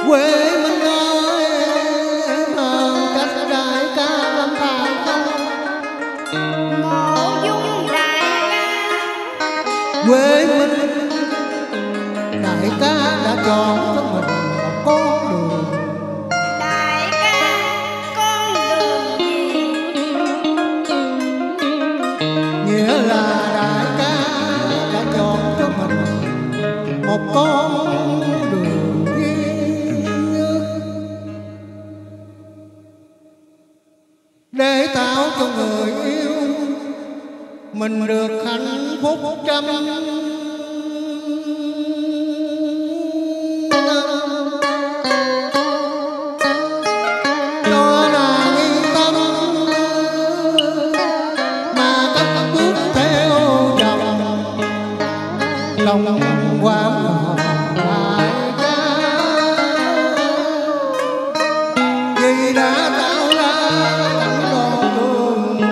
quê mình ơi hàng cách đại ca lâm thang không mộ dung đại ca quê mình đại ca đã chọn cho mình một con đường. đại ca con đường gì Nghĩa là đại ca đã chọn cho mình một con đường duy nhất để tạo cho người yêu mình được hạnh phúc trăm năm. Cho nàng yên tâm mà cất bước theo chồng lòng quán đại ca vì đã tạo ra cảnh đô đường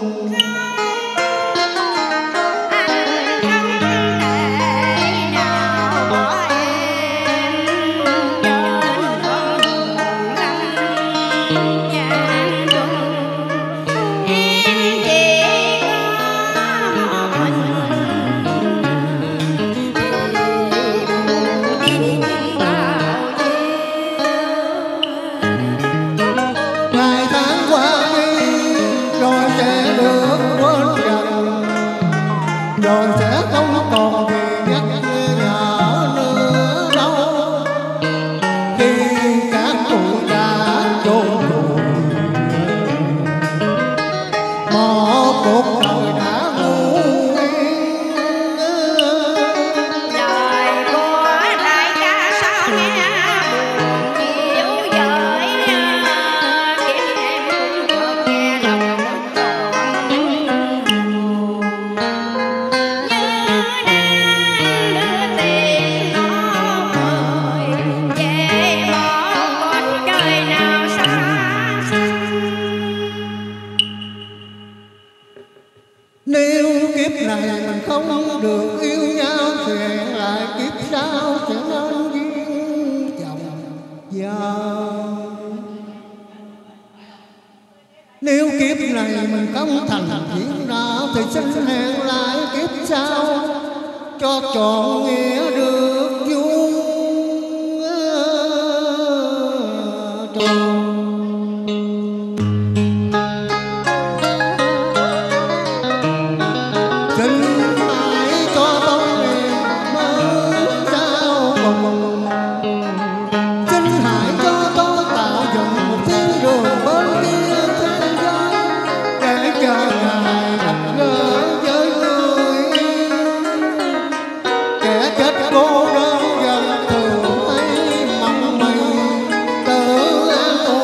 ngày tháng qua đi rồi sẽ được quên dần rồi sẽ không còn gì nhắc nhở nữa đâu khi các cụ đã chôn vùi một cuộc đời đã ngu yên. lời của đại ca sao nghe buồn chịu dời khiến em cũng chợt nghe lòng tròn như đang đưa tiền ngõ mời về một con trời nào xa xăm. Nếu kiếp này mình không được yêu nhau thì hẹn lại kiếp sau sẽ nên duyên chồng vợ. Nếu kiếp này mình không thành diễn ra thì xin hẹn lại kiếp sau cho trọn nghĩa được vuông tròn. Xin hãy cho tôi niềm mơ sao cùng, xin hãy cho tôi tạo dựng một thiên đường bên kia thế giới để chờ ngày gặp gỡ với người kẻ chết cô đơn dần thường thấy mong mây tự an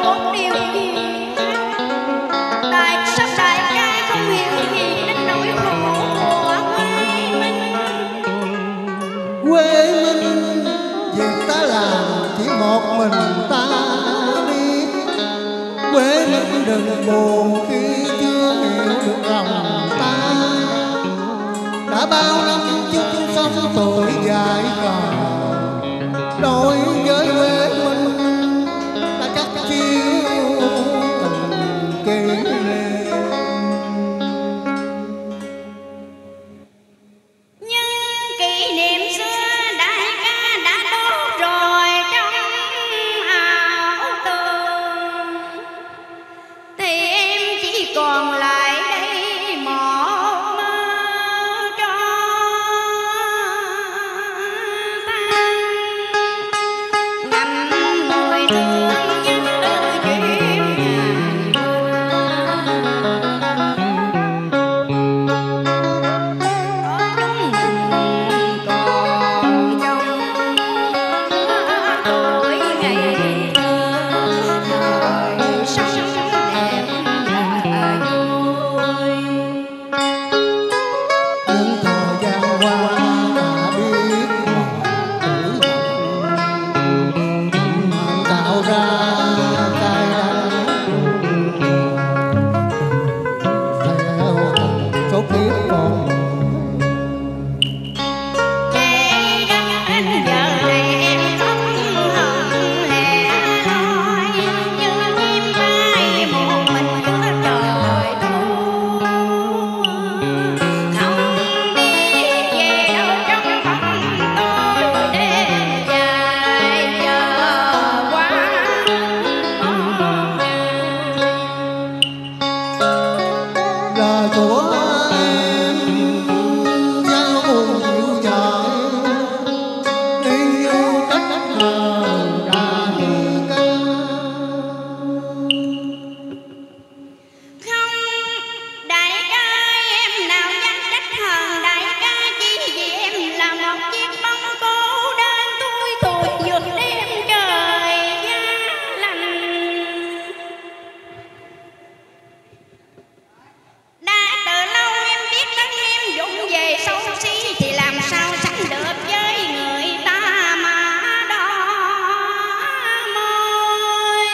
một điều gì tại sao đại ca không hiểu gì đến nỗi khổ của quê mình. Quê mình việc ta làm chỉ một mình ta biết. Quê mình đừng buồn khi chưa hiểu được lòng ta. Đã bao năm chung sống tuổi dài còn đối với quê mình ta cắt chiêu từng kỷ niệm. Nhưng kỷ niệm xưa đại ca đã đốt rồi trong ảo tưởng, thì em chỉ còn lại đây một mơ cho tan. Ngắm người thương nhớ chuyện Những thời gian qua ta biết mọi tử vọng tạo ra cái đắng theo từng số kiếp con. đây đến giờ này em không hận lẻ loi, như chim bay một mình giữa trời thu. Không biết về đâu trong phòng tôi đêm dài chờ qua một ngày. Lời của em giao buồn dịu dàng, tình yêu cách nào đã như ca. Không, đại ca em nào dám trách hờn đại ca, chỉ vì em là một chiếc bóng cô đơn thui thủi vượt đêm trời giá lạnh. Đã từ lâu em biết đến em vụng về xấu xí, thì làm sao sánh được với người ta mà đỏ môi.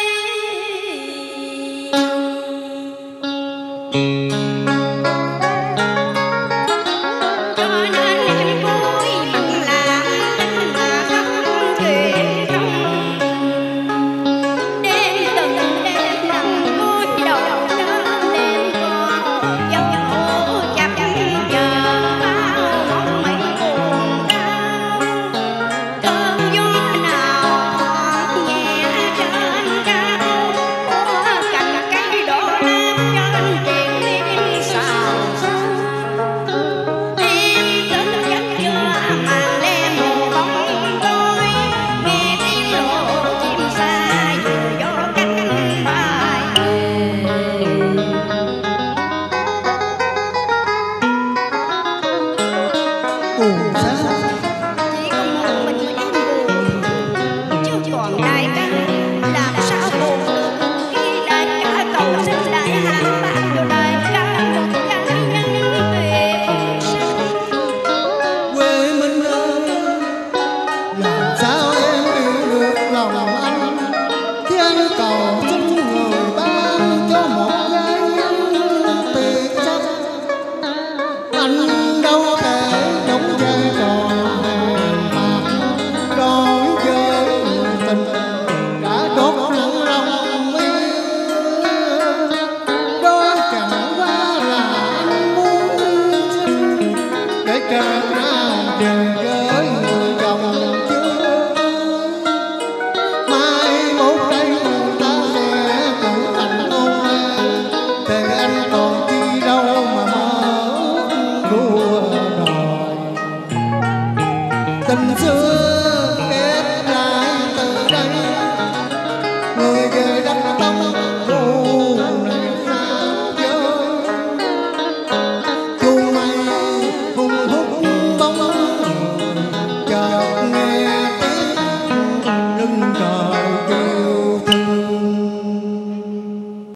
Cho nên em vui mừng làm tin mà không chuyện không. Đêm từng đêm nằm gối đầu đơn đêm con dấu chập chờ bao mộng mị buồn đau. Cơn gió nào thoảng nhẹ trên cao, của cành cây đổ nát trên triền miên xào xạc. Em thức giấc chưa màn đêm một bóng tối, nghe tiếng lộ chim xa vừa gió cánh bay về. Buồn sao Chỉ có một mình em buồn, chứ còn đại ca làm sao buồn được khi đại ca cầu xin đại hạ ban cho đại ca một danh nhân tuyệt sắc. quê mình ơi, làm sao em yêu được lòng anh, khi anh cầu xin người ban cho một gái nhân tuyệt sắc. Anh đâu thể đóng vai trò hèn mạt đối với người tình đã đốt nặng lòng yêu. Đó chẳng qua là anh muốn xin để trở nào về với người chồng chưa. Mai mốt đây người ta sẽ cử hành hôn lễ, thì anh còn chi đâu mà mơ đua đòi. Tình xưa